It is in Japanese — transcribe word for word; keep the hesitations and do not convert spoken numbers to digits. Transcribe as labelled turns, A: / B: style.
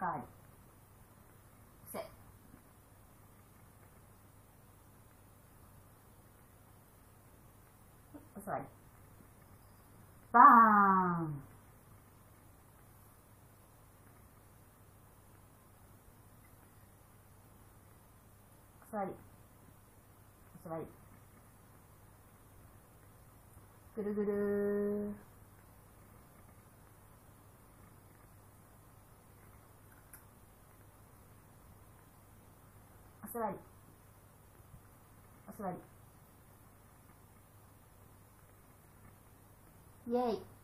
A: かわり。伏せ。お座り。バーン。お座り。お座り。ぐるぐるー。お座り。お座り。イェイ。